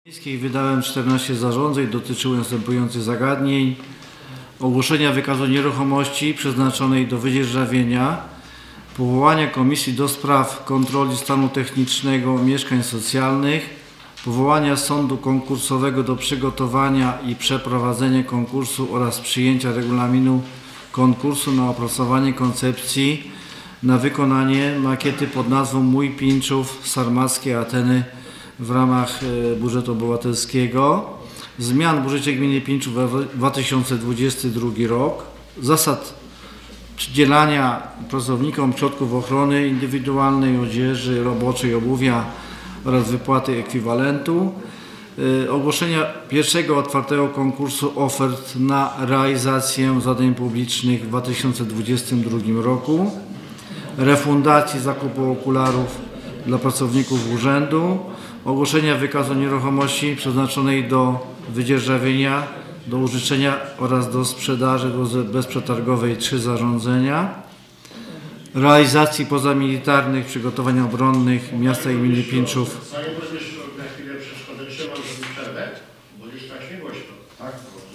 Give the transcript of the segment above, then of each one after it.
Miejskiej wydałem 14 zarządzeń, dotyczyły następujących zagadnień: ogłoszenia wykazu nieruchomości przeznaczonej do wydzierżawienia, powołania Komisji do Spraw Kontroli Stanu Technicznego Mieszkań Socjalnych, powołania sądu konkursowego do przygotowania i przeprowadzenia konkursu oraz przyjęcia regulaminu konkursu na opracowanie koncepcji na wykonanie makiety pod nazwą Mój Pińczów Sarmackie Ateny w ramach budżetu obywatelskiego, zmian w budżecie gminy Pińczów w 2022 rok, zasad przydzielania pracownikom środków ochrony indywidualnej, odzieży roboczej, obuwia oraz wypłaty ekwiwalentu, ogłoszenia pierwszego otwartego konkursu ofert na realizację zadań publicznych w 2022 roku, refundacji zakupu okularów dla pracowników urzędu, ogłoszenia wykazu nieruchomości przeznaczonej do wydzierżawienia, do użyczenia oraz do sprzedaży bezprzetargowej 3 zarządzenia, realizacji pozamilitarnych przygotowań obronnych miasta i gminy Pińczów. Panie burmistrzu, na chwilę przeszkodę, czy mam zrobić przerwę? Bo już strasznie głośno. Tak,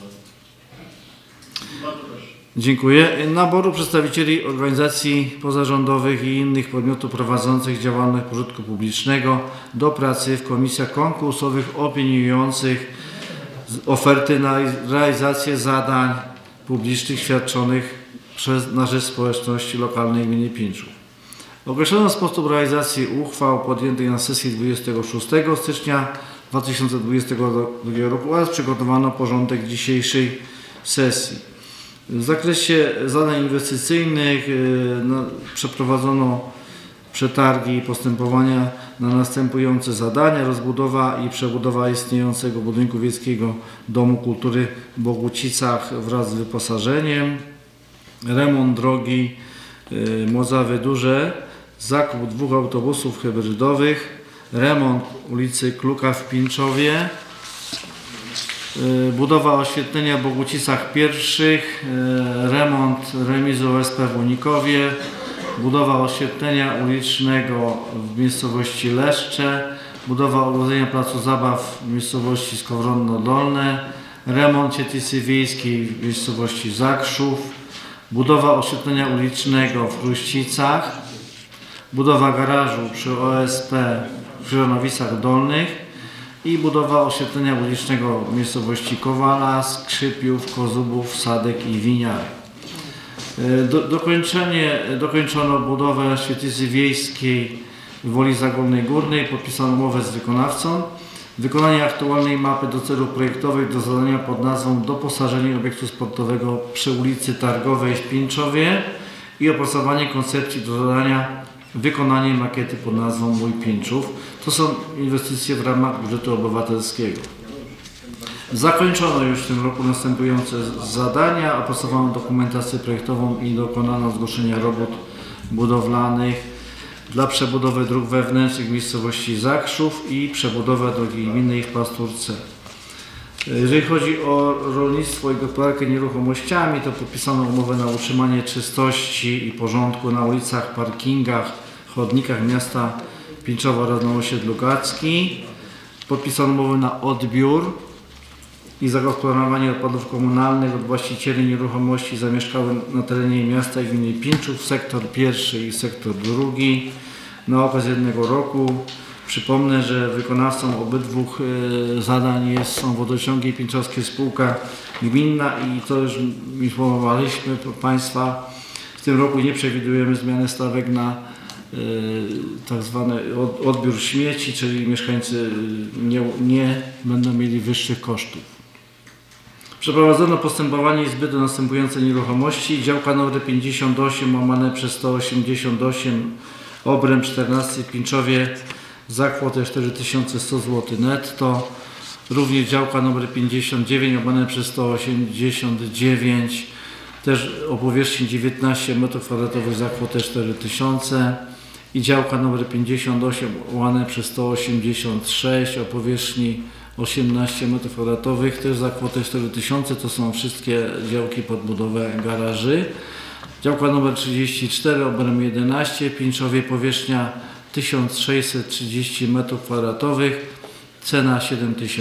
bardzo proszę. Dziękuję. Naboru przedstawicieli organizacji pozarządowych i innych podmiotów prowadzących działalność pożytku publicznego do pracy w komisjach konkursowych opiniujących oferty na realizację zadań publicznych świadczonych na rzecz społeczności lokalnej gminy Pińczów. Określono sposób realizacji uchwał podjętych na sesji 26 stycznia 2022 roku oraz przygotowano porządek dzisiejszej sesji. W zakresie zadań inwestycyjnych przeprowadzono przetargi i postępowania na następujące zadania: rozbudowa i przebudowa istniejącego budynku wiejskiego Domu Kultury w Bogucicach wraz z wyposażeniem, remont drogi Mozawy Duże, zakup 2 autobusów hybrydowych, remont ulicy Kluka w Pińczowie, budowa oświetlenia w Bogucicach Pierwszych, remont remizu OSP w Unikowie, budowa oświetlenia ulicznego w miejscowości Leszcze, budowa ogrodzenia placu zabaw w miejscowości Skowronno Dolne, remont świetlicy wiejskiej w miejscowości Zakrzów, budowa oświetlenia ulicznego w Chruścicach, budowa garażu przy OSP w Krzyżanowicach Dolnych i budowa oświetlenia ulicznego w miejscowości Kowala, Skrzypiów, Kozubów, Sadek i Winiary. Dokończono budowę świetlicy wiejskiej w Woli Zagórnej Górnej, podpisano umowę z wykonawcą, wykonanie aktualnej mapy do celów projektowych do zadania pod nazwą doposażenie obiektu sportowego przy ulicy Targowej w Pińczowie i opracowanie koncepcji do zadania wykonanie makiety pod nazwą Mój Pińczów. To są inwestycje w ramach budżetu obywatelskiego. Zakończono już w tym roku następujące zadania: opracowano dokumentację projektową i dokonano zgłoszenia robót budowlanych dla przebudowy dróg wewnętrznych w miejscowości Zakrzów i przebudowę drogi gminnej w Pasturce. Jeżeli chodzi o rolnictwo i gospodarkę nieruchomościami, to podpisano umowę na utrzymanie czystości i porządku na ulicach, parkingach, chodnikach miasta Pińczowa oraz na osiedlu Gacki. Podpisano umowę na odbiór i zagospodarowanie odpadów komunalnych od właścicieli nieruchomości zamieszkałych na terenie miasta i gminy Pińczów, sektor pierwszy i sektor drugi, na okres 1 roku. Przypomnę, że wykonawcą obydwu zadań są Wodociągi Pińczowskie Spółka Gminna i to już informowaliśmy Państwa. W tym roku nie przewidujemy zmiany stawek na tak zwany odbiór śmieci, czyli mieszkańcy nie będą mieli wyższych kosztów. Przeprowadzono postępowanie i zbyt następujące nieruchomości: działka nr 58/188 obręb 14 w Pińczowie za kwotę 4100 zł netto. Również działka nr 59/189 też o powierzchni 19 m2 za kwotę 4000 i działka nr 58/186 o powierzchni 18 m2 też za kwotę 4000. To są wszystkie działki pod budowę garaży. Działka nr 34 obręb 11 w Pińczowie, powierzchnia 1630 m2, cena 7 000.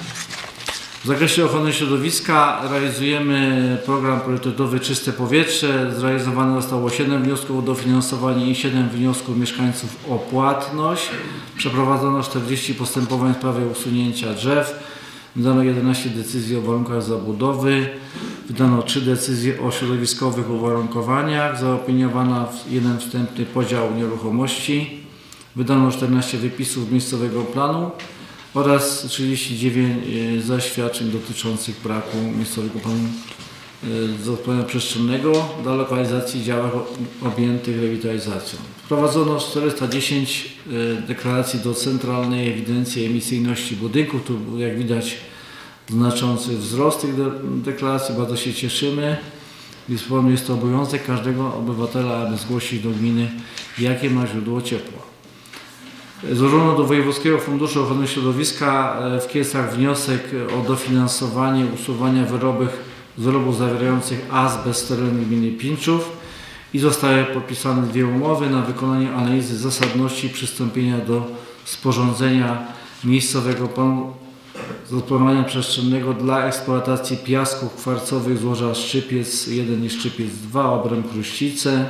W zakresie ochrony środowiska realizujemy program priorytetowy Czyste Powietrze. Zrealizowane zostało 7 wniosków o dofinansowanie i 7 wniosków mieszkańców o płatność. Przeprowadzono 40 postępowań w sprawie usunięcia drzew. Wydano 11 decyzji o warunkach zabudowy. Wydano 3 decyzje o środowiskowych uwarunkowaniach. Zaopiniowano 1 wstępny podział nieruchomości. Wydano 14 wypisów miejscowego planu oraz 39 zaświadczeń dotyczących braku miejscowego planu zagospodarowania przestrzennego dla lokalizacji działek objętych rewitalizacją. Wprowadzono 410 deklaracji do Centralnej Ewidencji Emisyjności Budynków. Tu jak widać znaczący wzrost tych deklaracji, bardzo się cieszymy. Jest to obowiązek każdego obywatela, aby zgłosić do gminy, jakie ma źródło ciepła. Złożono do Wojewódzkiego Funduszu Ochrony Środowiska w Kielcach wniosek o dofinansowanie usuwania wyrobów zawierających azbest z terenu gminy Pinczów i zostały podpisane 2 umowy na wykonanie analizy zasadności przystąpienia do sporządzenia miejscowego planu zagospodarowania przestrzennego dla eksploatacji piasków kwarcowych złoża Szczypiec 1 i Szczypiec 2, obręb Kruścice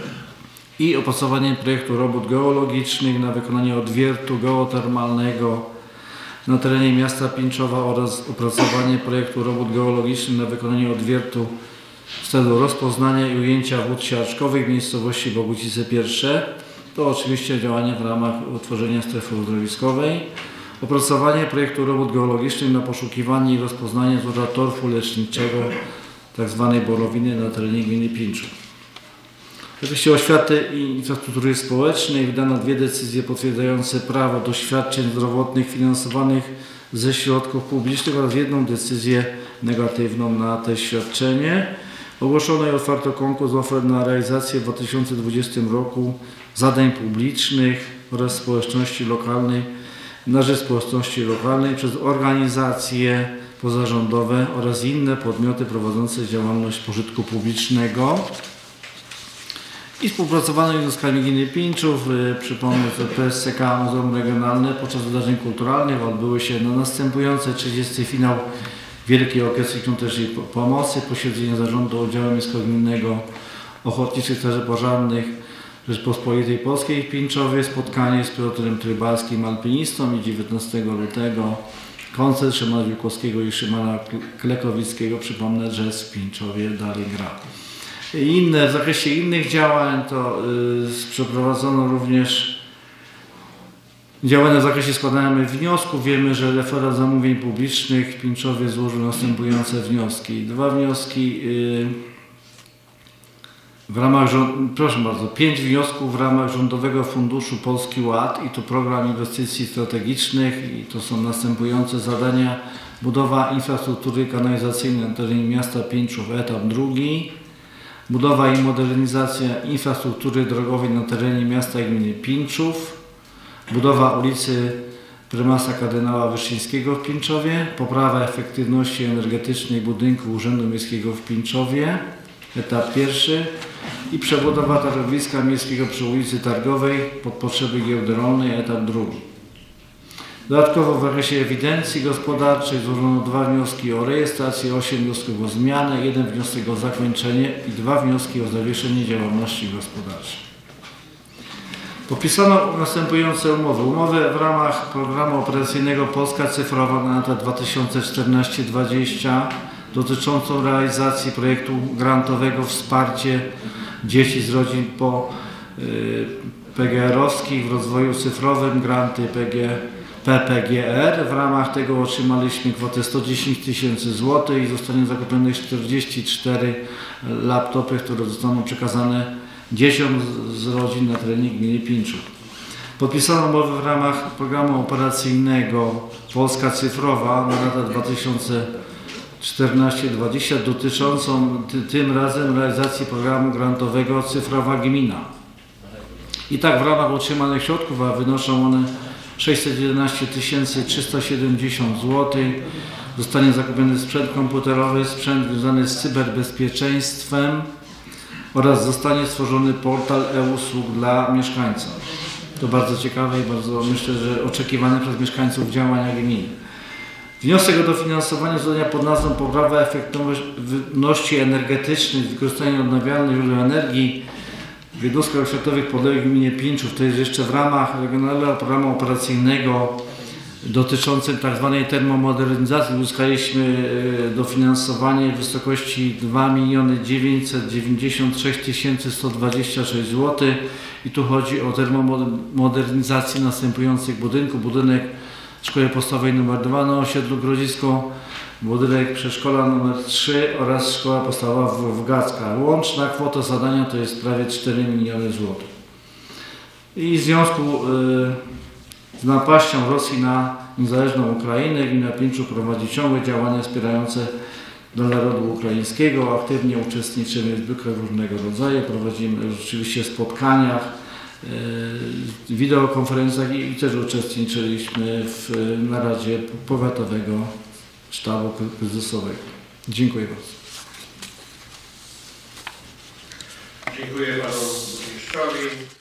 i opracowanie projektu robót geologicznych na wykonanie odwiertu geotermalnego na terenie miasta Pińczowa oraz opracowanie projektu robót geologicznych na wykonanie odwiertu w celu rozpoznania i ujęcia wód siarczkowych w miejscowości Bogucice I. To oczywiście działania w ramach utworzenia strefy uzdrowiskowej. Opracowanie projektu robót geologicznych na poszukiwanie i rozpoznanie złoża torfu leczniczego tzw. borowiny na terenie gminy Pińczów. W zakresie oświaty i infrastruktury społecznej wydano 2 decyzje potwierdzające prawo do świadczeń zdrowotnych finansowanych ze środków publicznych oraz 1 decyzję negatywną na te świadczenie. Ogłoszono i otwarto konkurs ofert na realizację w 2020 roku zadań publicznych oraz społeczności lokalnej na rzecz społeczności lokalnej przez organizacje pozarządowe oraz inne podmioty prowadzące działalność pożytku publicznego. I współpracowano z jednostkami gminy Pińczów. Przypomnę, że PSCK Muzeum Regionalne podczas wydarzeń kulturalnych odbyły się na następujące 30. finał Wielkiej Orkiestry Świątecznej Pomocy, posiedzenie zarządu oddziału miejsko-gminnego Ochotniczych Straży Pożarnych Rzeczpospolitej Polskiej w Pińczowie, spotkanie z Piotrem Trybalskim, alpinistą i 19 lutego koncert Szymona Wiłkowskiego i Szymona Klekowickiego. Przypomnę, że w Pińczowie dalej gra. W zakresie innych działań to przeprowadzono również działania w zakresie składania wniosków. Wiemy, że referat zamówień publicznych w Pińczowie złożył następujące wnioski. 2 wnioski w ramach, 5 wniosków w ramach Rządowego Funduszu Polski Ład i to program inwestycji strategicznych i to są następujące zadania: budowa infrastruktury kanalizacyjnej na terenie miasta Pińczów, etap 2. Budowa i modernizacja infrastruktury drogowej na terenie miasta i gminy Pińczów. Budowa ulicy Prymasa Kardynała Wyszyńskiego w Pińczowie. Poprawa efektywności energetycznej budynku Urzędu Miejskiego w Pińczowie. Etap 1. I przebudowa targowiska miejskiego przy ulicy Targowej pod potrzeby giełdy rolnej. Etap 2. Dodatkowo w zakresie ewidencji gospodarczej złożono 2 wnioski o rejestrację, 8 wniosków o zmianę, 1 wniosek o zakończenie i 2 wnioski o zawieszenie działalności gospodarczej. Podpisano następujące umowy. Umowę w ramach programu operacyjnego Polska Cyfrowa na lata 2014-2020 dotyczącą realizacji projektu grantowego Wsparcie dzieci z rodzin PGR-owskich w rozwoju cyfrowym, granty PPGR. W ramach tego otrzymaliśmy kwotę 110 000 zł i zostanie zakupionych 44 laptopy, które zostaną przekazane dzieciom z rodzin na terenie gminy Pińczów. Podpisano umowę w ramach programu operacyjnego Polska Cyfrowa na lata 2014-2020 dotyczącą tym razem realizacji programu grantowego Cyfrowa Gmina. I tak w ramach otrzymanych środków, a wynoszą one 611 370 zł, zostanie zakupiony sprzęt komputerowy, sprzęt związany z cyberbezpieczeństwem oraz zostanie stworzony portal e-usług dla mieszkańców. To bardzo ciekawe i bardzo, myślę, że oczekiwane przez mieszkańców działania gminy. Wniosek o dofinansowanie zadania pod nazwą poprawa efektywności energetycznej z wykorzystaniem odnawialnych źródeł energii w jednostkach oświatowych podległych gminie Pińczów. To jest jeszcze w ramach Regionalnego Programu Operacyjnego dotyczącym tzw. termomodernizacji. Uzyskaliśmy dofinansowanie w wysokości 2 993 126 zł i tu chodzi o termomodernizację następujących budynków. Budynek Szkoły Podstawowej nr 2 na osiedlu Grodzisko, budynek przedszkola nr 3 oraz Szkoła Podstawowa w Gackach. Łączna kwota zadania to jest prawie 4 miliony złotych. I w związku z napaścią Rosji na niezależną Ukrainę gmina Pińczów prowadzi ciągłe działania wspierające dla narodu ukraińskiego. Aktywnie uczestniczymy w zwykle różnego rodzaju. Prowadzimy rzeczywiście spotkaniach, wideokonferencjach i też uczestniczyliśmy w naradzie powiatowego sztabu kryzysowego. Dziękuję bardzo. Dziękuję panu burmistrzowi.